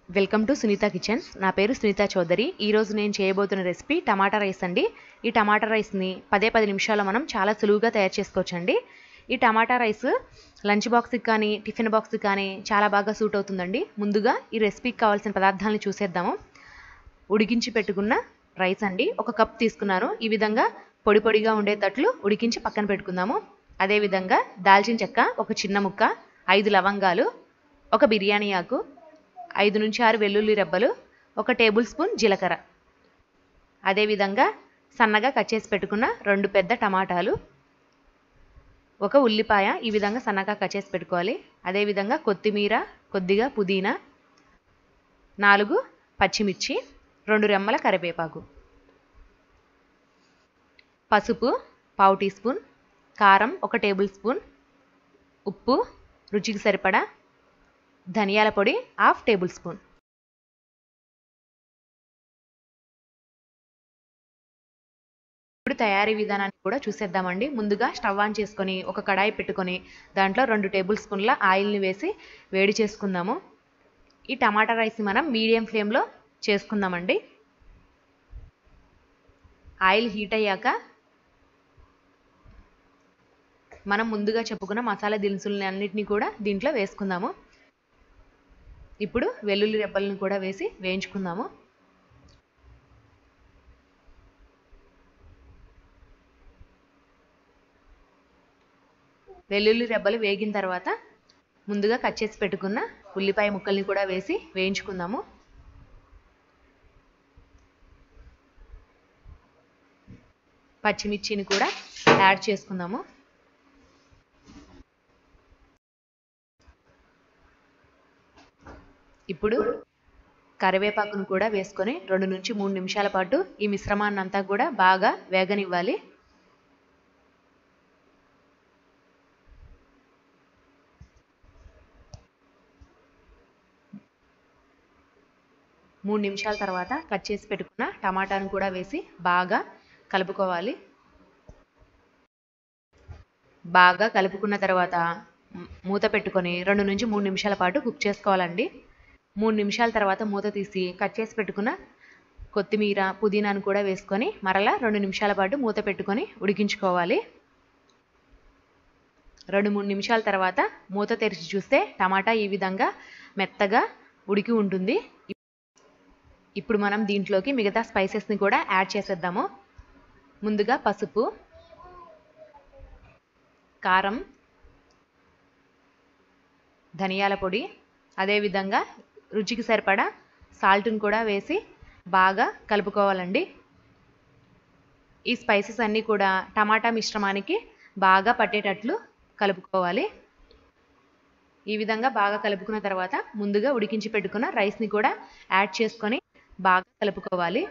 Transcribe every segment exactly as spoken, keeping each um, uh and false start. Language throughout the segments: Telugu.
Welcome to Sunitha kitchens. నా పేరు సునీత చౌదరి. ఈరోజు నేను చేయబోతున్న రెసిపీ టమాటా రైస్ అండి. ఈ టమాటా రైస్ని పదే పది నిమిషాల్లో మనం చాలా సులువుగా తయారు చేసుకోవచ్చండి. ఈ టమాటా రైస్ లంచ్ బాక్స్కి కానీ టిఫిన్ బాక్స్కి కానీ చాలా బాగా సూట్ అవుతుందండి. ముందుగా ఈ రెసిపీకి కావాల్సిన పదార్థాలను చూసేద్దాము. ఉడికించి పెట్టుకున్న రైస్ అండి, ఒక కప్ తీసుకున్నాను. ఈ విధంగా పొడి పొడిగా ఉండేటట్లు ఉడికించి పక్కన పెట్టుకుందాము. అదేవిధంగా దాల్చిన చెక్క ఒక చిన్న ముక్క, ఐదు లవంగాలు, ఒక బిర్యానీ ఆకు, ఐదు నుంచి ఆరు వెల్లుల్లి రెబ్బలు, ఒక టేబుల్ స్పూన్ జీలకర్ర, అదేవిధంగా సన్నగా కట్ చేసి పెట్టుకున్న రెండు పెద్ద టమాటాలు, ఒక ఉల్లిపాయ ఈ విధంగా సన్నగా కట్ చేసి పెట్టుకోవాలి. అదేవిధంగా కొత్తిమీర, కొద్దిగా పుదీనా, నాలుగు పచ్చిమిర్చి, రెండు రెమ్మల కరివేపాకు, పసుపు పావు టీ స్పూన్, కారం ఒక టేబుల్ స్పూన్, ఉప్పు రుచికి సరిపడా, ధనియాల పొడి హాఫ్ టేబుల్ స్పూన్. ఇప్పుడు తయారీ విధానాన్ని కూడా చూసేద్దామండి. ముందుగా స్టవ్ ఆన్ చేసుకొని ఒక కడాయి పెట్టుకొని దాంట్లో రెండు టేబుల్ స్పూన్ల ఆయిల్ని వేసి వేడి చేసుకుందాము. ఈ టమాటా రైస్ మనం మీడియం ఫ్లేమ్లో చేసుకుందామండి. ఆయిల్ హీట్ అయ్యాక మనం ముందుగా చెప్పుకున్న మసాలా దినుసులని అన్నిటినీ కూడా దీంట్లో వేసుకుందాము. ఇప్పుడు వెల్లుల్లి రెబ్బలను కూడా వేసి వేయించుకుందాము. వెల్లుల్లి రెబ్బలు వేగిన తర్వాత ముందుగా కట్ చేసి పెట్టుకున్న ఉల్లిపాయ ముక్కల్ని కూడా వేసి వేయించుకుందాము. పచ్చిమిర్చిని కూడా యాడ్ చేసుకుందాము. ఇప్పుడు కరివేపాకును కూడా వేసుకొని రెండు నుంచి మూడు నిమిషాల పాటు ఈ మిశ్రమాన్ని అంతా కూడా బాగా వేగనివ్వాలి. మూడు నిమిషాల తర్వాత కట్ చేసి పెట్టుకున్న టమాటాను కూడా వేసి బాగా కలుపుకోవాలి. బాగా కలుపుకున్న తర్వాత మూత పెట్టుకొని రెండు నుంచి మూడు నిమిషాల పాటు కుక్ చేసుకోవాలండి. మూడు నిమిషాల తర్వాత మూత తీసి కట్ చేసి పెట్టుకున్న కొత్తిమీర, పుదీనాను కూడా వేసుకొని మరలా రెండు నిమిషాల పాటు మూత పెట్టుకొని ఉడికించుకోవాలి. రెండు మూడు నిమిషాల తర్వాత మూత తెరిచి చూస్తే టమాటా ఈ విధంగా మెత్తగా ఉడికి ఉంటుంది. ఇప్పుడు మనం దీంట్లోకి మిగతా స్పైసెస్ని కూడా యాడ్ చేసేద్దాము. ముందుగా పసుపు, కారం, ధనియాల పొడి, అదేవిధంగా రుచికి సరిపడా సాల్ట్ని కూడా వేసి బాగా కలుపుకోవాలండి. ఈ స్పైసెస్ అన్నీ కూడా టమాటా మిశ్రమానికి బాగా పట్టేటట్లు కలుపుకోవాలి. ఈ విధంగా బాగా కలుపుకున్న తర్వాత ముందుగా ఉడికించి పెట్టుకున్న రైస్ని కూడా యాడ్ చేసుకొని బాగా కలుపుకోవాలి.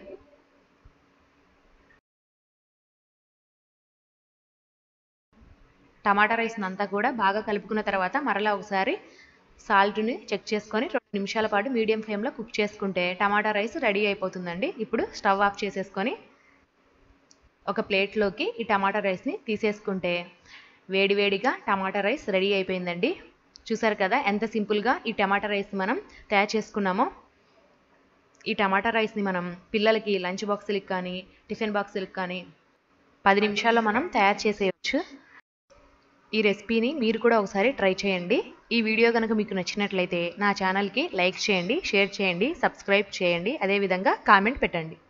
టమాటా రైస్ని అంతా కూడా బాగా కలుపుకున్న తర్వాత మరలా ఒకసారి సాల్ట్ని చెక్ చేసుకొని రెండు నిమిషాల పాటు మీడియం ఫ్లేమ్లో కుక్ చేసుకుంటే టమాటా రైస్ రెడీ అయిపోతుందండి. ఇప్పుడు స్టవ్ ఆఫ్ చేసేసుకొని ఒక ప్లేట్లోకి ఈ టమాటా రైస్ని తీసేసుకుంటే వేడివేడిగా టమాటా రైస్ రెడీ అయిపోయిందండి. చూసారు కదా ఎంత సింపుల్గా ఈ టమాటా రైస్ మనం తయారు చేసుకున్నామో. ఈ టమాటా రైస్ని మనం పిల్లలకి లంచ్ బాక్సులకి కానీ టిఫిన్ బాక్సులకి కానీ పది నిమిషాల్లో మనం తయారు చేసేయచ్చు. ఈ రెసిపీని మీరు కూడా ఒకసారి ట్రై చేయండి. ఈ వీడియో కనుక మీకు నచ్చినట్లయితే నా ఛానల్కి లైక్ చేయండి, షేర్ చేయండి, సబ్స్క్రైబ్ చేయండి, అదేవిధంగా కామెంట్ పెట్టండి.